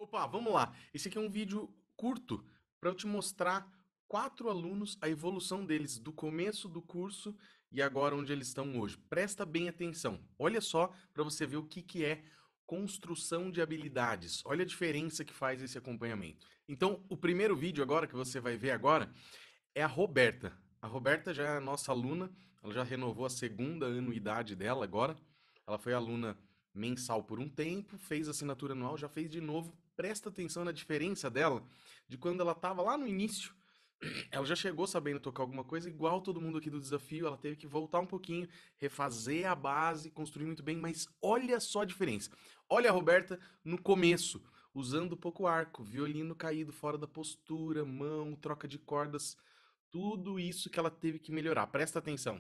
Opa, vamos lá. Esse aqui é um vídeo curto para eu te mostrar 4 alunos, a evolução deles do começo do curso e agora onde eles estão hoje. Presta bem atenção. Olha só para você ver o que é construção de habilidades. Olha a diferença que faz esse acompanhamento. Então, o primeiro vídeo agora que você vai ver agora é a Roberta. A Roberta já é a nossa aluna, ela já renovou a segunda anuidade dela agora. Ela foi aluna mensal por um tempo, fez assinatura anual, já fez de novo. Presta atenção na diferença dela de quando ela estava lá no início. Ela já chegou sabendo tocar alguma coisa, igual todo mundo aqui do desafio, ela teve que voltar um pouquinho, refazer a base, construir muito bem, mas olha só a diferença. Olha a Roberta no começo, usando pouco arco, violino caído fora da postura, mão, troca de cordas, tudo isso que ela teve que melhorar. Presta atenção.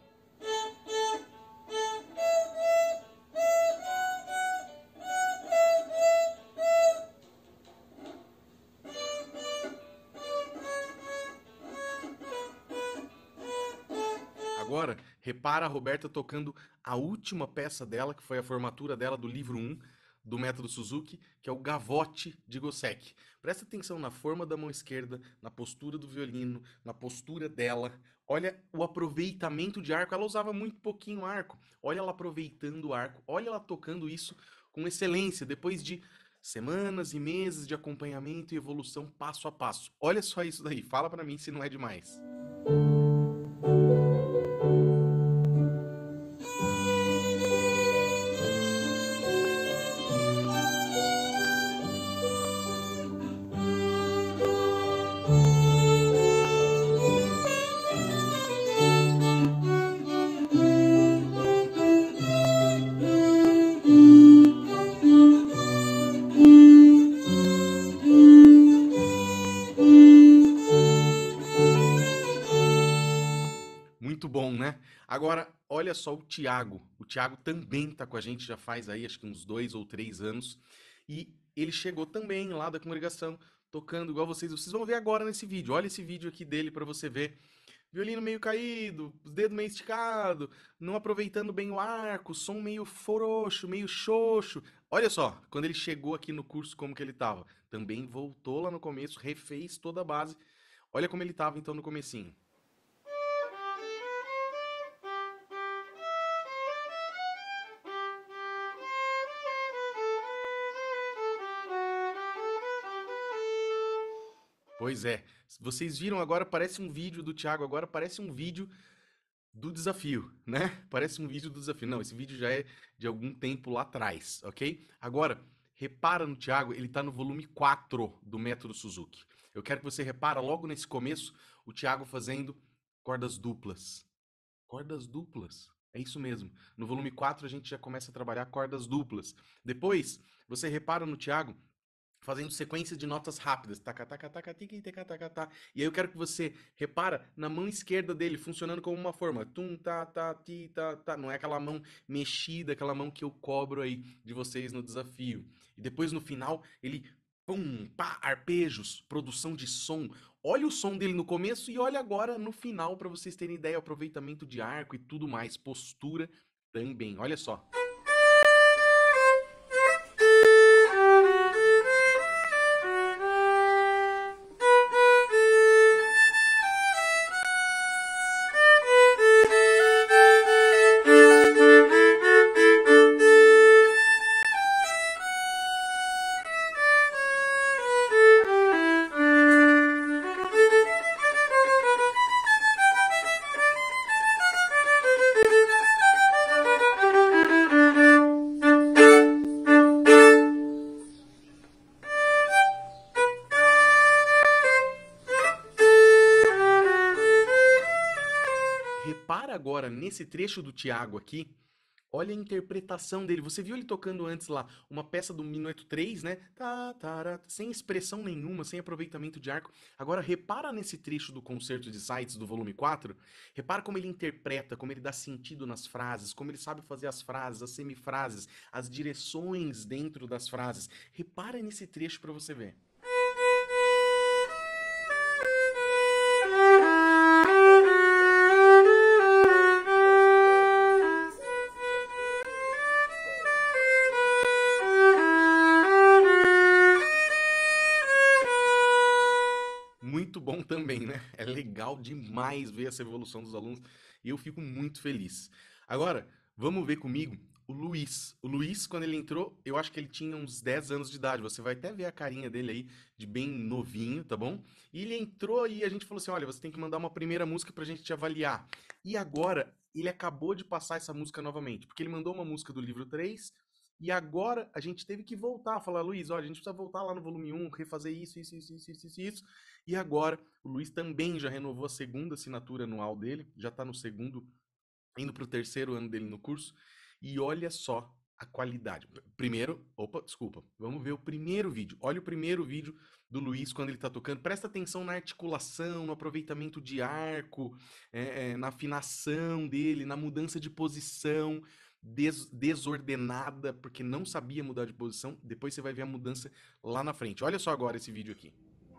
Agora, repara a Roberta tocando a última peça dela, que foi a formatura dela do livro 1 do método Suzuki, que é o gavote de Gossec. Presta atenção na forma da mão esquerda, na postura do violino, na postura dela. Olha o aproveitamento de arco. Ela usava muito pouquinho arco. Olha ela aproveitando o arco. Olha ela tocando isso com excelência, depois de semanas e meses de acompanhamento e evolução passo a passo. Olha só isso daí. Fala pra mim se não é demais. Muito bom, né? Agora, olha só o Thiago. O Thiago também tá com a gente, já faz aí acho que uns 2 ou 3 anos. E ele chegou também lá da congregação, tocando igual vocês. Vocês vão ver agora nesse vídeo. Olha esse vídeo aqui dele para você ver. Violino meio caído, os dedos meio esticados, não aproveitando bem o arco, som meio frouxo, meio xoxo. Olha só, quando ele chegou aqui no curso, como que ele tava. Também voltou lá no começo, refez toda a base. Olha como ele tava então no comecinho. Pois é. Vocês viram agora, parece um vídeo do Thiago, agora parece um vídeo do desafio, né? Parece um vídeo do desafio. Não, esse vídeo já é de algum tempo lá atrás, ok? Agora, repara no Thiago, ele tá no volume 4 do método Suzuki. Eu quero que você repara logo nesse começo o Thiago fazendo cordas duplas. Cordas duplas. É isso mesmo. No volume 4 a gente já começa a trabalhar cordas duplas. Depois, você repara no Thiago fazendo sequências de notas rápidas. Taca, taca, taca, tica, tica, taca, tá. E aí eu quero que você repara na mão esquerda dele, funcionando como uma forma. Tum, tá, tá, ti, tá, tá. Não é aquela mão mexida, aquela mão que eu cobro aí de vocês no desafio. E depois no final, ele pum, pá, arpejos, produção de som. Olha o som dele no começo e olha agora no final para vocês terem ideia, aproveitamento de arco e tudo mais, postura também. Olha só. Repara agora nesse trecho do Tiago aqui, olha a interpretação dele. Você viu ele tocando antes lá uma peça do Minueto 3, né? Tá, tá, sem expressão nenhuma, sem aproveitamento de arco. Agora repara nesse trecho do Concerto de Sides do volume 4. Repara como ele interpreta, como ele dá sentido nas frases, como ele sabe fazer as frases, as semifrases, as direções dentro das frases. Repara nesse trecho para você ver. muito bom também, né? É legal demais ver essa evolução dos alunos e eu fico muito feliz. Agora, vamos ver comigo o Luiz. O Luiz, quando ele entrou, eu acho que ele tinha uns 10 anos de idade. Você vai até ver a carinha dele aí de bem novinho, tá bom? E ele entrou e a gente falou assim: olha, você tem que mandar uma primeira música pra gente te avaliar. E agora, ele acabou de passar essa música novamente, porque ele mandou uma música do livro 3. E agora a gente teve que voltar a falar, Luiz, olha, a gente precisa voltar lá no volume 1, refazer isso. E agora o Luiz também já renovou a segunda assinatura anual dele, já está no segundo, indo para o terceiro ano dele no curso. E olha só a qualidade. Primeiro, opa, desculpa, vamos ver o primeiro vídeo. Olha o primeiro vídeo do Luiz quando ele está tocando. Presta atenção na articulação, no aproveitamento de arco, na afinação dele, na mudança de posição desordenada, porque não sabia mudar de posição. Depois você vai ver a mudança lá na frente. Olha só agora esse vídeo aqui.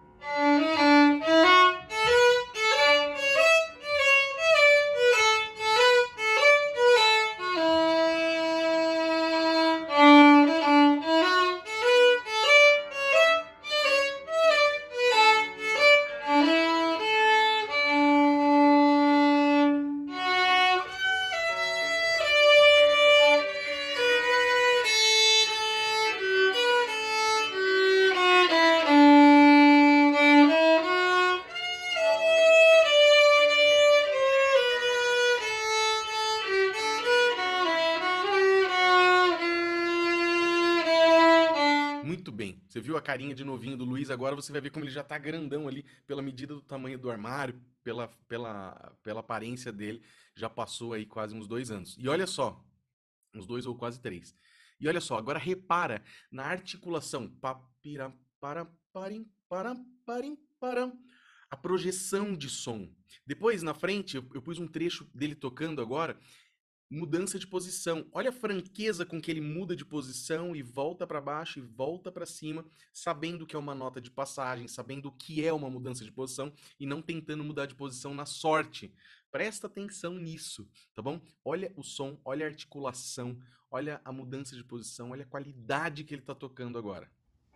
Muito bem. Você viu a carinha de novinho do Luiz, agora você vai ver como ele já tá grandão ali, pela medida do tamanho do armário, pela aparência dele, já passou aí quase uns 2 anos. E olha só, uns 2 ou quase 3. E olha só, agora repara na articulação. Papira, parim, param. A projeção de som. Depois, na frente, eu pus um trecho dele tocando agora, mudança de posição. Olha a franqueza com que ele muda de posição e volta para baixo e volta para cima, sabendo que é uma nota de passagem, sabendo o que é uma mudança de posição e não tentando mudar de posição na sorte. Presta atenção nisso, tá bom? Olha o som, olha a articulação, olha a mudança de posição, olha a qualidade que ele está tocando agora.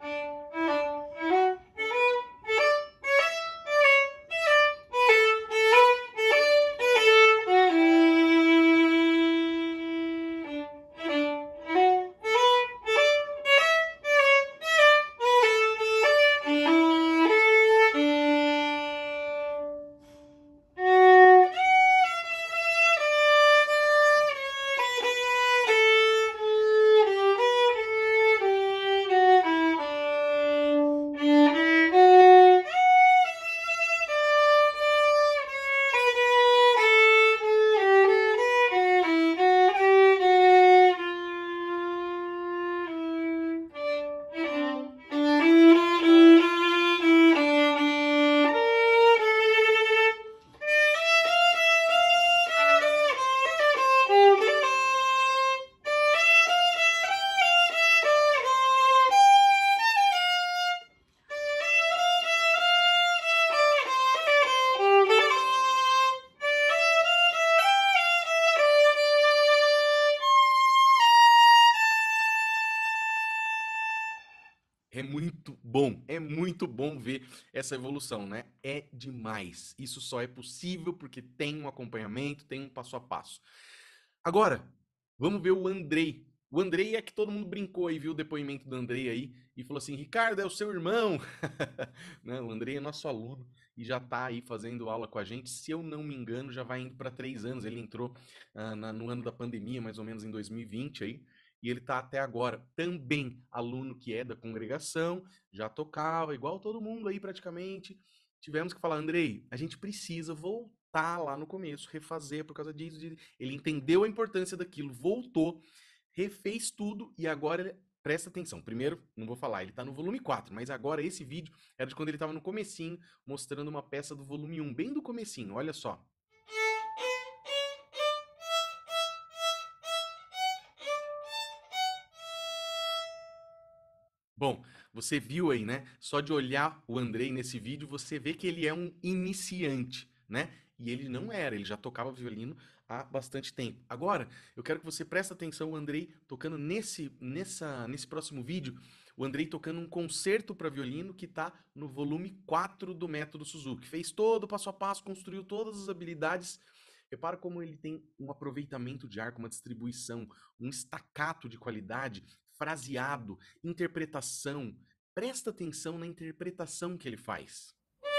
É muito bom ver essa evolução, né? É demais. Isso só é possível porque tem um acompanhamento, tem um passo a passo. Agora, vamos ver o Andrei. O Andrei é que todo mundo brincou aí, viu o depoimento do Andrei aí e falou assim: Ricardo, é o seu irmão. Né? O Andrei é nosso aluno e já tá aí fazendo aula com a gente. Se eu não me engano, já vai indo para 3 anos. Ele entrou no ano da pandemia, mais ou menos em 2020 aí. E ele tá até agora também aluno que é da congregação, já tocava, igual todo mundo aí praticamente. Tivemos que falar, Andrei, a gente precisa voltar lá no começo, refazer por causa disso. Ele entendeu a importância daquilo, voltou, refez tudo e agora ele... Presta atenção. Primeiro, não vou falar, ele tá no volume 4, mas agora esse vídeo era de quando ele tava no comecinho, mostrando uma peça do volume 1, bem do comecinho, olha só. Bom, você viu aí, né? Só de olhar o Andrei nesse vídeo, você vê que ele é um iniciante, né? E ele não era, ele já tocava violino há bastante tempo. Agora, eu quero que você preste atenção, o Andrei, tocando nesse próximo vídeo, o Andrei tocando um concerto para violino que está no volume 4 do Método Suzuki. Fez todo o passo a passo, construiu todas as habilidades. Repara como ele tem um aproveitamento de arco, uma distribuição, um staccato de qualidade, fraseado, interpretação. Presta atenção na interpretação que ele faz.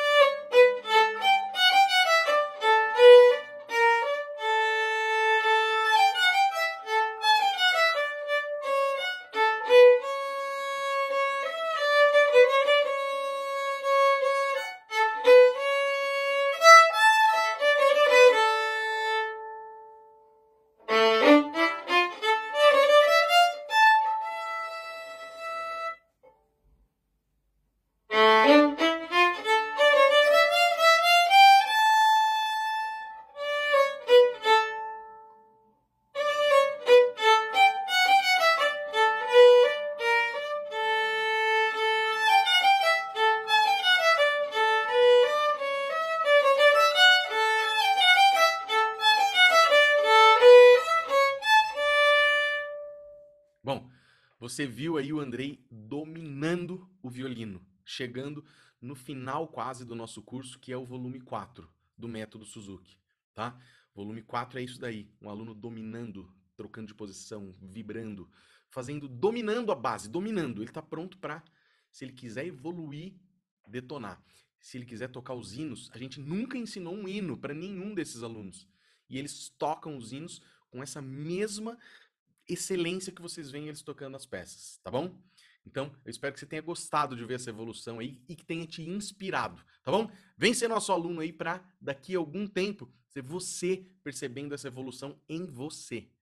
Bom, você viu aí o Andrei dominando o violino, chegando no final quase do nosso curso, que é o volume 4 do Método Suzuki, tá? Volume 4 é isso daí, um aluno dominando, trocando de posição, vibrando, dominando a base, dominando. Ele tá pronto para, se ele quiser evoluir, detonar. Se ele quiser tocar os hinos, a gente nunca ensinou um hino para nenhum desses alunos. E eles tocam os hinos com essa mesma excelência que vocês veem eles tocando as peças, tá bom? Então, eu espero que você tenha gostado de ver essa evolução aí e que tenha te inspirado, tá bom? Vem ser nosso aluno aí para daqui a algum tempo ser você percebendo essa evolução em você.